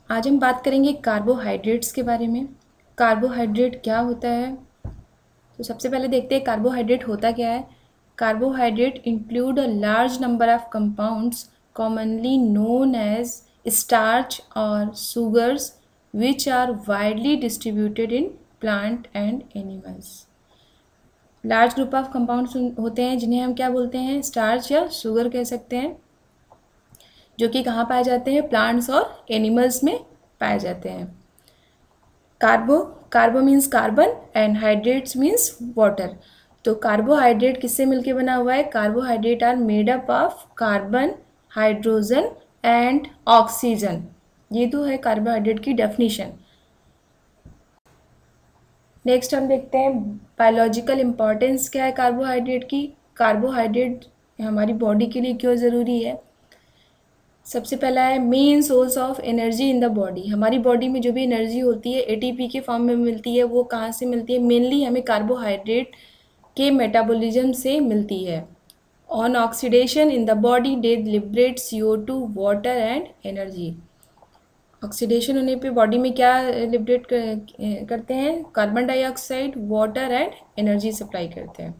आज हम बात करेंगे कार्बोहाइड्रेट्स के बारे में। कार्बोहाइड्रेट क्या होता है? तो सबसे पहले देखते हैं कार्बोहाइड्रेट होता क्या है। Carbohydrate include a large number of compounds commonly known as starch और sugars which are widely distributed in plant and animals. Large group of compounds होते हैं जिन्हें हम क्या बोलते हैं? स्टार्च या शुगर कह सकते हैं, जो कि कहाँ पाए जाते हैं? प्लांट्स और एनिमल्स में पाए जाते हैं। Carbo means carbon and hydrates means water. तो कार्बोहाइड्रेट किससे मिलके बना हुआ है? Carbohydrate are made up of carbon, hydrogen and oxygen. ये तो है कार्बोहाइड्रेट की डेफिनेशन। नेक्स्ट हम देखते हैं बायोलॉजिकल इम्पॉर्टेंस क्या है कार्बोहाइड्रेट की। कार्बोहाइड्रेट हमारी बॉडी के लिए क्यों ज़रूरी है? सबसे पहला है main source of energy in the body. हमारी बॉडी में जो भी एनर्जी होती है एटीपी के फॉर्म में मिलती है। वो कहाँ से मिलती है? मेनली हमें कार्बोहाइड्रेट के मेटाबॉलिज्म से मिलती है। On oxidation in the body they liberate CO2, water and energy. Oxidation होने पे बॉडी में क्या लिबरेट करते हैं? Carbon dioxide, water and energy supply करते हैं।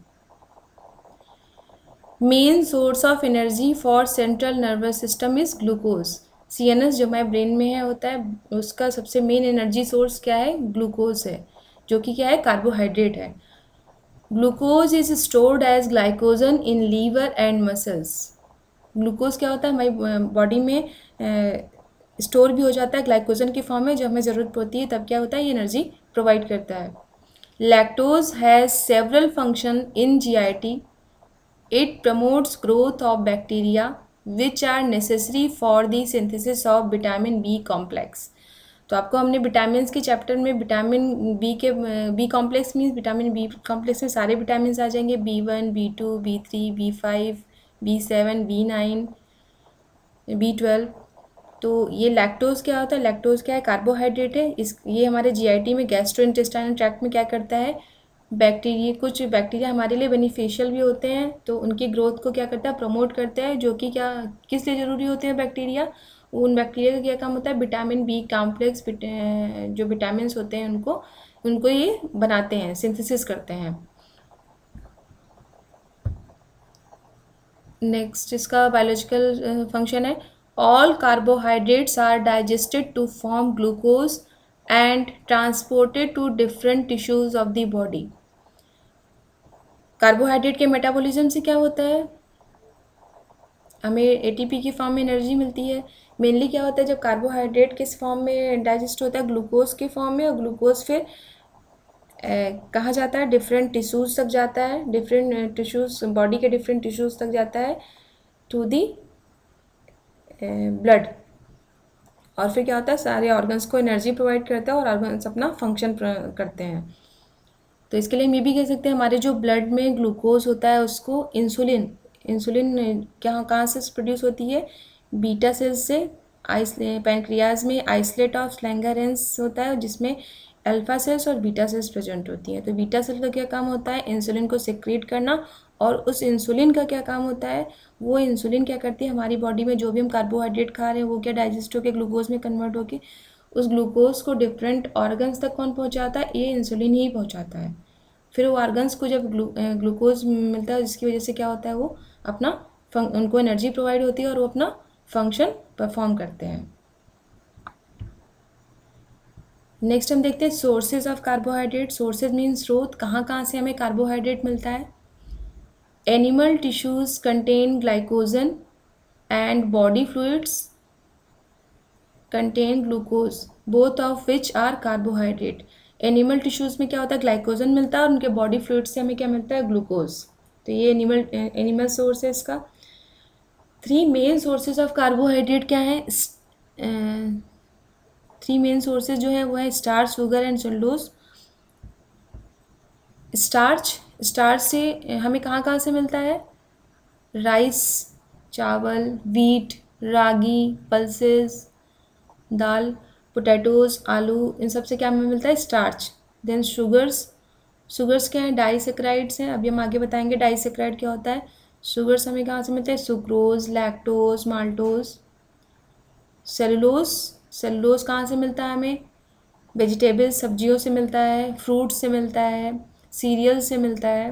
Main source of energy for central nervous system is glucose. CNS जो हमारे ब्रेन में है होता है, उसका सबसे मेन एनर्जी सोर्स क्या है? ग्लूकोज है, जो कि क्या है? कार्बोहाइड्रेट है। Glucose is stored as glycogen in liver and muscles. Glucose क्या होता है? हमारी बॉडी में स्टोर भी हो जाता है ग्लाइकोजन के फॉर्म में। जब हमें ज़रूरत पड़ती है तब क्या होता है? ये एनर्जी प्रोवाइड करता है। Lactose has several function in GIT. It promotes growth of bacteria which are necessary for the synthesis of vitamin B complex. तो आपको हमने विटामिन के चैप्टर में vitamin B complex means vitamin B complex में सारे vitamin आ जाएंगे, B1, B2, B3, B5, B7, B9, B12। तो ये लैक्टोज क्या होता है? लैक्टोज क्या है? कार्बोहाइड्रेट है। ये हमारे GIT में गैस्ट्रोइंटेस्टाइनल ट्रैक्ट में क्या करता है? कुछ बैक्टीरिया हमारे लिए बेनिफिशियल भी होते हैं, तो उनकी ग्रोथ को क्या करता है? प्रमोट करता है। जो कि क्या किस लिए ज़रूरी होते हैं बैक्टीरिया? उन बैक्टीरिया का क्या काम होता है? विटामिन बी कॉम्प्लेक्स जो विटामिन होते हैं उनको ये बनाते हैं, सिंथेसिस करते हैं। नेक्स्ट इसका बायोलॉजिकल फंक्शन है, all carbohydrates are digested to form glucose and transported to different tissues of the body. Carbohydrate के मेटाबॉलिज्म से क्या होता है? हमें ATP की फॉर्म में एनर्जी मिलती है। मेनली क्या होता है जब कार्बोहाइड्रेट किस फॉर्म में डाइजेस्ट होता है? ग्लूकोज के फॉर्म में। और ग्लूकोज फिर कहाँ जाता है? डिफरेंट टिश्यूज तक जाता है। डिफरेंट टिश्यूज, बॉडी के डिफरेंट टिश्यूज तक जाता है टू दी ब्लड। और फिर क्या होता है? सारे ऑर्गन्स को एनर्जी प्रोवाइड करता है और ऑर्गन्स अपना फंक्शन करते हैं। तो इसके लिए हम ये भी कह सकते हैं हमारे जो ब्लड में ग्लूकोज होता है उसको इंसुलिन कहाँ से प्रोड्यूस होती है? बीटा सेल्स से। पैनक्रियाज में आइसलेट ऑफ लैंगरहैंस होता है जिसमें अल्फा सेल्स और बीटा सेल्स प्रेजेंट होती हैं। तो बीटा सेल का क्या काम होता है? इंसुलिन को सेक्रेट करना। और उस इंसुलिन का क्या काम होता है? वो इंसुलिन क्या करती है? हमारी बॉडी में जो भी हम कार्बोहाइड्रेट खा रहे हैं वो क्या डाइजेस्ट होकर ग्लूकोज में कन्वर्ट होकर उस ग्लूकोज को डिफरेंट ऑर्गन्स तक कौन पहुंचाता है? ये इंसुलिन ही पहुंचाता है। फिर वो ऑर्गन्स को जब ग्लूकोज मिलता है जिसकी वजह से क्या होता है? वो अपना उनको एनर्जी प्रोवाइड होती है और वो अपना फंक्शन परफॉर्म करते हैं। नेक्स्ट हम देखते हैं sources of carbohydrate. Sources mean स्रोत, कहाँ से हमें कार्बोहाइड्रेट मिलता है? Animal tissues contain glycogen and body fluids contain glucose both of which are carbohydrate. Animal tissues में क्या होता है? ग्लाइकोजन मिलता है और उनके बॉडी फ्लूइड्स से हमें क्या मिलता है? ग्लूकोज। तो ये एनिमल सोर्स है इसका। 3 मेन सोर्सेज ऑफ कार्बोहाइड्रेट क्या है? 3 मेन सोर्सेज जो है वो है starch, sugar and cellulose. Starch से हमें कहाँ से मिलता है? राइस, चावल, वीट, रागी, पल्सेस, दाल, पोटैटोज, आलू, इन सब से क्या हमें मिलता है? स्टार्च। देन शुगर्स क्या है? डाइसेक्राइड्स हैं। अभी हम आगे बताएंगे डाइसेक्राइड क्या होता है। शुगर्स हमें कहाँ से मिलते हैं? Sucrose, lactose, maltose. सेलुलोज कहाँ से मिलता है हमें? वेजिटेबल्स, सब्जियों से मिलता है, फ्रूट से मिलता है, सीरियल से मिलता है।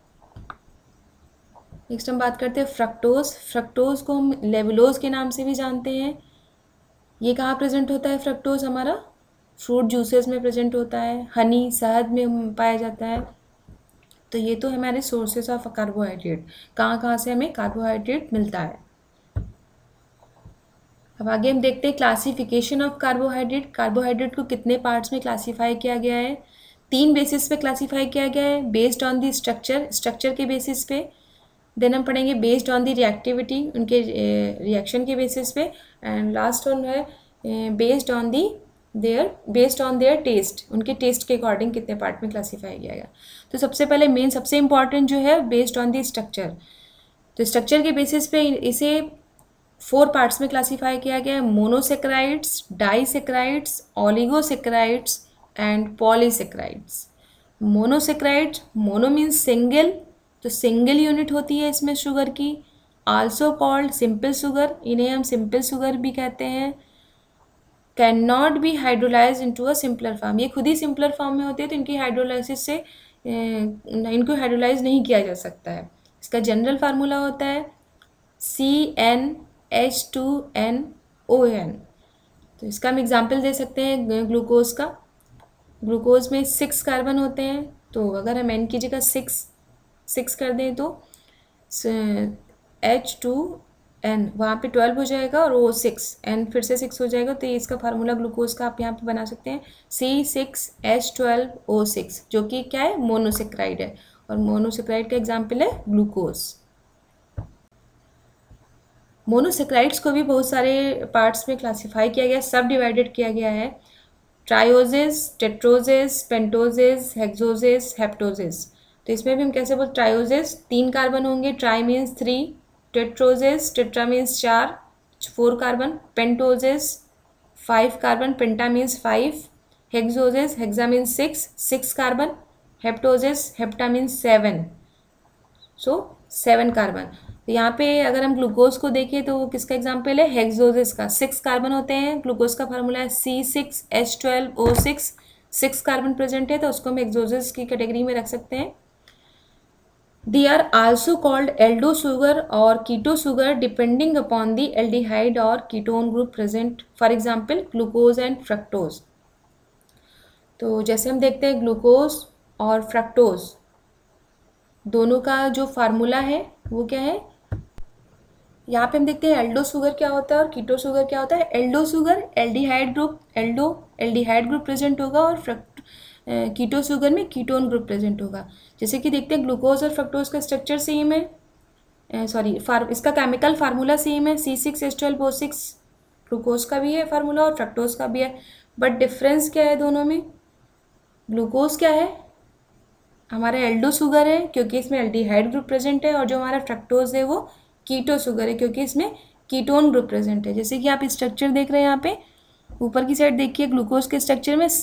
नेक्स्ट हम बात करते हैं फ्रक्टोज। फ्रक्टोज को हम लेवुलोज के नाम से भी जानते हैं। ये कहाँ प्रेजेंट होता है फ्रक्टोज? हमारा फ्रूट जूसेस में प्रेजेंट होता है, हनी, शहद में पाया जाता है। तो ये तो हमारे सोर्सेस ऑफ कार्बोहाइड्रेट, कहाँ कहाँ से हमें कार्बोहाइड्रेट मिलता है। अब आगे हम देखते हैं क्लासिफिकेशन ऑफ कार्बोहाइड्रेट। कार्बोहाइड्रेट को कितने पार्ट्स में क्लासीफाई किया गया है? 3 बेसिस पे क्लासीफाई किया गया है, based on the structure, structure के बेसिस पे। देन हम पढ़ेंगे बेस्ड ऑन द रिएक्टिविटी, उनके रिएक्शन के बेसिस पे। एंड लास्ट वन है बेस्ड ऑन देयर टेस्ट, उनके टेस्ट के अकॉर्डिंग कितने पार्ट में क्लासीफाई किया गया। तो सबसे पहले मेन सबसे इंपॉर्टेंट जो है बेस्ड ऑन द स्ट्रक्चर। तो स्ट्रक्चर के बेसिस पे इसे 4 पार्ट्स में क्लासीफाई किया गया है, monosaccharides, disaccharides, oligosaccharides and polysaccharides. Monosaccharides, mono means single, तो सिंगल यूनिट होती है इसमें शुगर की। आल्सो कॉल्ड सिंपल शुगर, इन्हें हम सिंपल शुगर भी कहते हैं। Cannot be hydrolyse into a simpler form, ये खुद ही सिंपलर फॉर्म में होते हैं, तो इनकी हाइड्रोलाइसिस से इनको हाइड्रोलाइज नहीं किया जा सकता है। इसका जनरल फार्मूला होता है CnH2nOn। तो इसका हम एग्जाम्पल दे सकते हैं ग्लूकोज का। ग्लूकोज में 6 कार्बन होते हैं, तो अगर हम N की जगह 6 कर दें तो H2n वहाँ पे 12 हो जाएगा और वो 6 N फिर से 6 हो जाएगा। तो ये इसका फार्मूला ग्लूकोज का आप यहाँ पे बना सकते हैं C6H12O6, जो कि क्या है? मोनोसेक्राइड है, और मोनोसेक्राइड का एग्जाम्पल है ग्लूकोज। मोनोसेक्राइड्स को भी बहुत सारे पार्ट्स में क्लासीफाई किया गया, सब डिवाइडेड किया गया है। Trioses, tetroses, pentoses, hexoses, heptoses. तो इसमें भी हम कैसे बोलते? ट्रायोजेस 3 कार्बन होंगे, tri means 3, tetroses, tetra means 4 carbon, pentoses 5 carbon, penta means 5, hexoses, hexa means 6 carbon, heptoses, hepta means 7, so 7 carbon. तो यहाँ पे अगर हम ग्लूकोज को देखें तो वो किसका एग्जाम्पल है? हेक्सोजेस का। 6 कार्बन होते हैं, ग्लूकोज का फार्मूला है C6H12O6, 6 कार्बन प्रेजेंट है, तो उसको हम हेक्सोजेस की कैटेगरी में रख सकते हैं। They are also called aldo sugar और keto sugar depending upon the aldehyde और ketone group present, for example glucose and fructose. तो जैसे हम देखते हैं ग्लूकोज और फ्रक्टोज दोनों का जो फार्मूला है वो क्या है? यहाँ पे हम देखते हैं एल्डो शुगर क्या होता है और कीटो शुगर क्या होता है। Aldo sugar aldehyde group, aldehyde group present होगा, और कीटो शुगर में कीटोन ग्रुप प्रेजेंट होगा। जैसे कि देखते हैं ग्लूकोज और फ्रक्टोज का स्ट्रक्चर सेम है, इसका केमिकल फार्मूला सेम है, C6H12O6 ग्लूकोज का भी है फार्मूला और फ्रक्टोज का भी है, बट डिफरेंस क्या है दोनों में? ग्लूकोज क्या है? हमारा एल्डो शुगर है क्योंकि इसमें एल्डिहाइड ग्रुप प्रेजेंट है, और जो हमारा फ्रक्टोज है वो कीटो शुगर है क्योंकि इसमें कीटोन ग्रुप प्रेजेंट है। जैसे कि आप स्ट्रक्चर देख रहे हैं, यहाँ पे ऊपर की साइड देखिए ग्लूकोज के स्ट्रक्चर में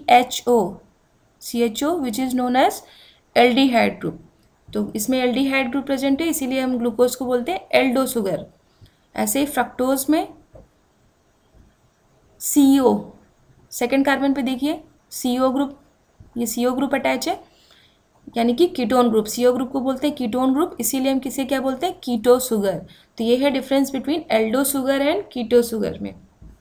CHO which is known as aldehyde group, तो इसमें एल्डिहाइड ग्रुप प्रेजेंट है, इसीलिए हम ग्लूकोज को बोलते हैं एल्डो शुगर। ऐसे ही फ्रक्टोज में CO, सेकेंड कार्बन पे देखिए CO ग्रुप, ये CO ग्रुप अटैच है, यानी कि कीटोन ग्रुप। CO ग्रुप को बोलते हैं कीटोन ग्रुप, इसीलिए हम किसे क्या बोलते हैं? Keto sugar. तो ये है difference between aldo sugar and keto sugar में।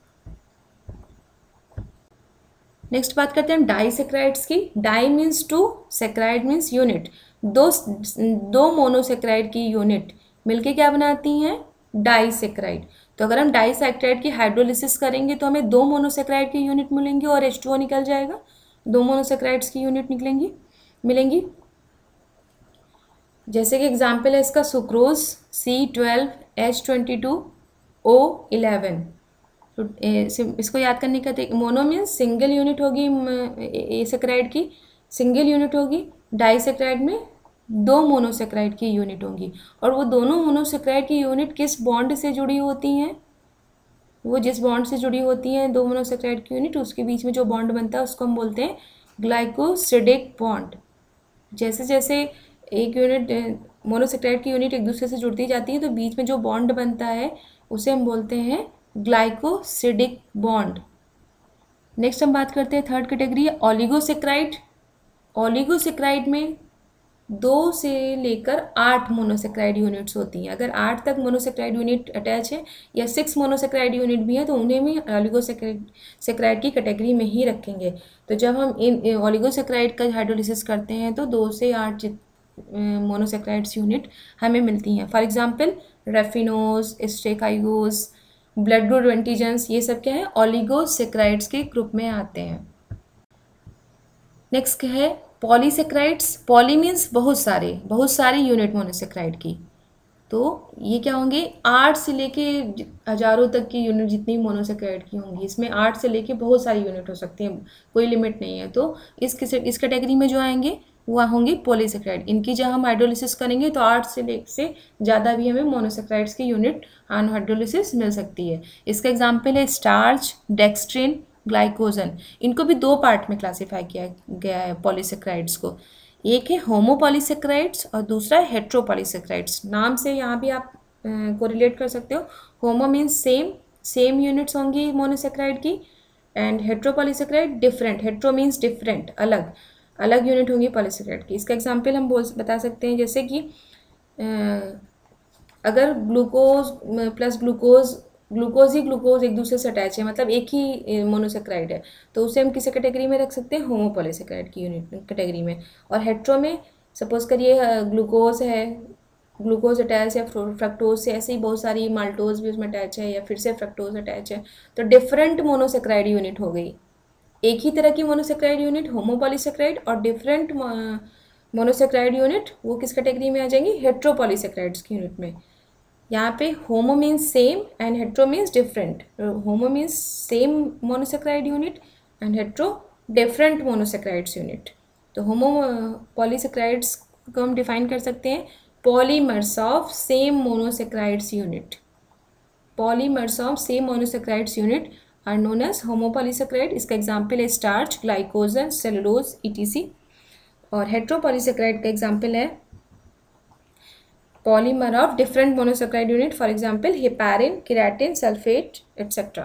नेक्स्ट बात करते हैं डाइसेक्राइड्स की। Di means 2, saccharide means unit. दो मोनोसेक्राइड की यूनिट मिलके क्या बनाती हैं? डाइसेक्राइड। तो अगर हम डाइसेक्राइड की हाइड्रोलिसिस करेंगे तो हमें 2 मोनोसेक्राइड की यूनिट मिलेंगी और H2O निकल जाएगा, 2 मोनोसेक्राइड्स की यूनिट मिलेंगी। जैसे कि एग्जाम्पल है इसका सुक्रोज C12H22O11। तो इसको याद करने का मोनो मीन्स सिंगल यूनिट होगी सेक्राइड की, सिंगल यूनिट होगी। डाइसेक्राइड में 2 मोनोसेक्राइड की यूनिट होंगी, और वो दोनों मोनोसेक्राइड की यूनिट किस बॉन्ड से जुड़ी होती हैं? वो जिस बॉन्ड से जुड़ी होती हैं 2 मोनोसेक्राइड की यूनिट, उसके बीच में जो बॉन्ड बनता है उसको हम बोलते हैं ग्लाइकोसिडिक बॉन्ड। जैसे जैसे एक यूनिट मोनोसेक्राइड की यूनिट एक दूसरे से जुड़ती जाती है तो बीच में जो बॉन्ड बनता है उसे हम बोलते हैं ग्लाइकोसिडिक बॉन्ड। नेक्स्ट हम बात करते हैं थर्ड कैटेगरी है ओलिगोसेक्राइड। ओलिगोसेक्राइड में 2 से लेकर 8 मोनोसेक्राइड यूनिट्स होती हैं। अगर 8 तक मोनोसेक्राइड यूनिट अटैच है या 6 मोनोसेक्राइड यूनिट भी है तो उन्हें भी ओलिगोसेक्राइड की कैटेगरी में ही रखेंगे। तो जब हम इन ओलिगोसेक्राइड का हाइड्रोलिसिस करते हैं तो 2 से 8 मोनोसेक्राइड्स यूनिट हमें मिलती हैं। For example raffinose, stachyose, blood group antigens, ये सब क्या है, ओलिगोसेक्राइड्स के ग्रुप में आते हैं। नेक्स्ट है पॉलीसेक्राइड्स। पॉली मीन्स बहुत सारे यूनिट मोनोसेक्राइड की। तो ये क्या होंगे, 8 से लेके हजारों तक की यूनिट जितनी मोनोसेक्राइड की होंगी, इसमें 8 से लेके बहुत सारी यूनिट हो सकती हैं, कोई लिमिट नहीं है। तो इस कैटेगरी में जो आएंगे वो होंगे पॉलीसेक्राइड। इनकी जब हम हाइड्रोलिसिस करेंगे तो 8 से ज़्यादा भी हमें मोनोसेक्राइड्स की यूनिट हाइड्रोलिसिस मिल सकती है। इसका एग्जाम्पल है स्टार्च, डेक्सट्रिन, ग्लाइकोजन। इनको भी 2 पार्ट में क्लासीफाई किया गया है पॉलीसेक्राइड्स को। एक है होमोपॉलीसेक्राइड्स और दूसरा है हेट्रोपॉलीसेक्राइड्स। नाम से यहाँ भी आप कोरिलेट कर सकते हो। होमो मीन्स सेम यूनिट्स होंगी मोनोसेक्राइड की, and heteropolysaccharide different. Hetero means different, अलग यूनिट होंगी पॉलीसेक्राइड की। इसका एग्जाम्पल हम बता सकते हैं, जैसे कि अगर ग्लूकोज प्लस ग्लूकोज एक दूसरे से अटैच है, मतलब एक ही मोनोसेक्राइड है, तो उसे हम किसी कैटेगरी में रख सकते हैं, होमोपॉलीसेक्राइड की यूनिट कैटेगरी में। और हेट्रो में सपोज करिए ग्लूकोज है, ग्लूकोज अटैच है फ्रक्टोज से, ऐसे ही बहुत सारी माल्टोज भी उसमें अटैच है, या फिर से फ्रक्टोज अटैच है, तो डिफरेंट मोनोसेक्राइड यूनिट हो गई। एक ही तरह की मोनोसेक्राइड यूनिट होमोपॉलीसेक्राइड, और डिफरेंट मोनोसेक्राइड यूनिट वो किस कैटेगरी में आ जाएंगी, हेट्रोपॉलीसेक्राइड्स की यूनिट में। यहाँ पे homo means same and hetero means different. Homo means same monosaccharide unit and hetero different monosaccharides unit. तो होमो पॉलीसेक्राइड्स को हम डिफाइन कर सकते हैं polymers of same monosaccharides unit. Polymers of same monosaccharides unit are known as homopolysaccharide. इसका example है starch, glycogen, cellulose etc। और हेट्रोपॉलीसेक्राइड का एग्जाम्पल है polymer of different monosaccharide unit, for example heparin, keratin, sulphate etcetera.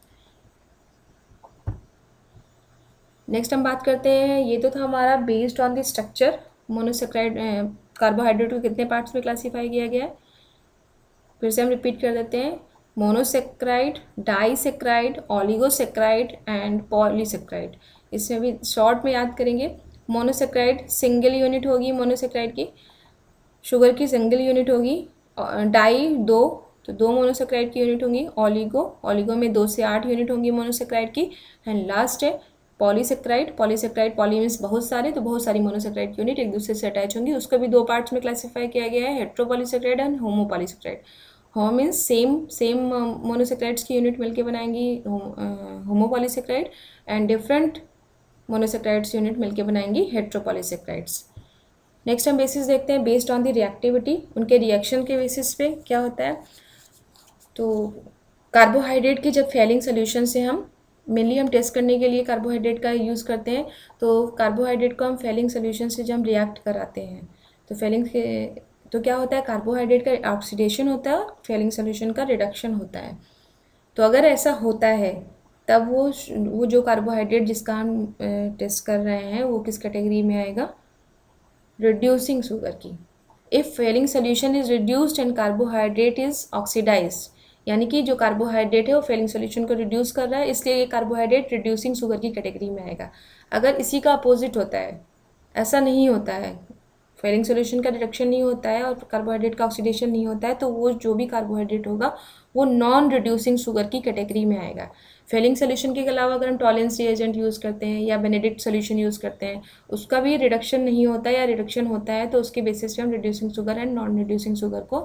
Next हम बात करते हैं, ये तो था हमारा based on the structure, monosaccharide carbohydrate को कितने पार्ट्स में क्लासीफाई किया गया है। फिर से हम रिपीट कर देते हैं, monosaccharide, disaccharide, oligosaccharide and polysaccharide. इसमें भी शॉर्ट में याद करेंगे। मोनोसेक्राइड सिंगल यूनिट होगी मोनोसेक्राइड की, शुगर की सिंगल यूनिट होगी। डाई 2, तो 2 मोनोसेक्राइड की यूनिट होंगी। ओलिगो में 2 से 8 यूनिट होंगी मोनोसेक्राइड की। एंड लास्ट है पॉलीसेक्राइड। पॉली मीन्स बहुत सारे, तो बहुत सारी मोनोसेक्राइड की यूनिट एक दूसरे से अटैच होंगी। उसको भी 2 पार्ट्स में क्लासीफाई किया गया है, heteropolysaccharide and homopolysaccharide. Homo means same monosaccharides की यूनिट मिलकर बनाएंगी homopolysaccharide, and different monosaccharides unit मिलकर बनाएंगी हेट्रोपॉलीसेक्राइड्स। नेक्स्ट हम बेसिस देखते हैं बेस्ड ऑन द रिएक्टिविटी, उनके रिएक्शन के बेसिस पे क्या होता है। तो कार्बोहाइड्रेट की जब फेलिंग सोल्यूशन से हम मेनली हम टेस्ट करने के लिए कार्बोहाइड्रेट का यूज़ करते हैं। तो कार्बोहाइड्रेट को हम फेलिंग सोल्यूशन से जब हम रिएक्ट कराते हैं तो क्या होता है, कार्बोहाइड्रेट का ऑक्सीडेशन होता है, फेलिंग सोल्यूशन का रिडक्शन होता है। तो अगर ऐसा होता है तब वो जो कार्बोहाइड्रेट जिसका हम टेस्ट कर रहे हैं वो किस कैटेगरी में आएगा, रिड्यूसिंग शुगर की। If Fehling solution is reduced and carbohydrate is oxidised, यानी कि जो कार्बोहाइड्रेट है वो फेलिंग सोल्यूशन को रिड्यूस कर रहा है, इसलिए ये कार्बोहाइड्रेट रिड्यूसिंग शुगर की कैटेगरी में आएगा। अगर इसी का अपोजिट होता है, ऐसा नहीं होता है, फेलिंग सोल्यूशन का रिडक्शन नहीं होता है और कार्बोहाइड्रेट का ऑक्सीडेशन नहीं होता है, तो वो जो भी कार्बोहाइड्रेट होगा वो नॉन रिड्यूसिंग शुगर की कैटेगरी में आएगा। फेलिंग सोल्यूशन के अलावा अगर हम टॉलेंस रिएजेंट यूज़ करते हैं या बेनेडिक्ट सोल्यूशन यूज़ करते हैं, उसका भी रिडक्शन नहीं होता है या रिडक्शन होता है, तो उसके बेसिस पे हम reducing sugar and non reducing sugar को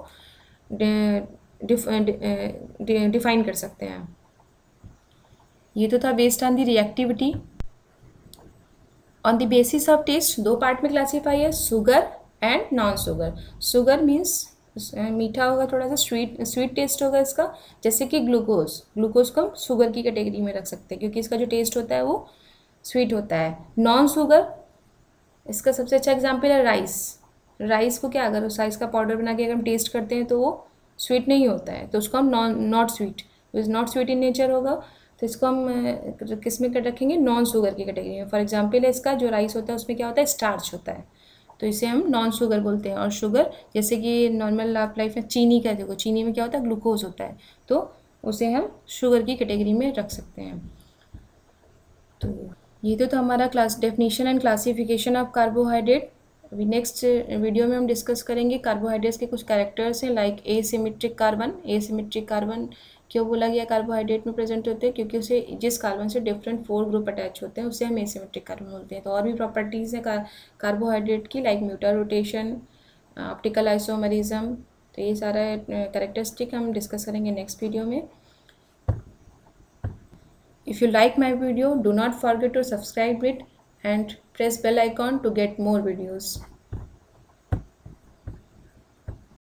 डिफाइन कर सकते हैं। ये तो था based on the reactivity. On the basis of test 2 part में क्लासीफाई है, sugar and non sugar. Sugar means मीठा होगा, थोड़ा सा स्वीट टेस्ट होगा इसका, जैसे कि ग्लूकोज को हम शुगर की कैटेगरी में रख सकते हैं क्योंकि इसका जो टेस्ट होता है वो स्वीट होता है। नॉन शुगर, इसका सबसे अच्छा एग्जाम्पल है राइस को क्या, अगर उस राइस का पाउडर बना के अगर हम टेस्ट करते हैं तो वो स्वीट नहीं होता है, तो उसको हम not sweet is not sweet in nature होगा। तो इसको हम किस में रखेंगे, नॉन शुगर की कैटेगरी में। फॉर एग्जांपल है इसका जो राइस होता है उसमें क्या होता है, स्टार्च होता है, तो इसे हम नॉन शुगर बोलते हैं। और शुगर जैसे कि नॉर्मल आप लाइफ में चीनी का देखो, चीनी में क्या होता है, ग्लूकोज होता है, तो उसे हम शुगर की कैटेगरी में रख सकते हैं। तो ये तो हमारा class definition and classification of carbohydrate. अभी नेक्स्ट वीडियो में हम डिस्कस करेंगे कार्बोहाइड्रेट्स के कुछ कैरेक्टर्स हैं, like asymmetric carbon. Asymmetric carbon क्यों बोला गया कार्बोहाइड्रेट में प्रेजेंट होते हैं, क्योंकि उसे जिस कार्बन से डिफरेंट 4 ग्रुप अटैच होते हैं उसे हम एसिमेट्रिक कार्बन बोलते हैं। तो और भी प्रॉपर्टीज़ हैं कार्बोहाइड्रेट की, like mutarotation, optical isomerism. तो ये सारा कैरेक्टरिस्टिक हम डिस्कस करेंगे नेक्स्ट वीडियो में। If you like my video, do not forget to subscribe it and press bell icon to get more videos.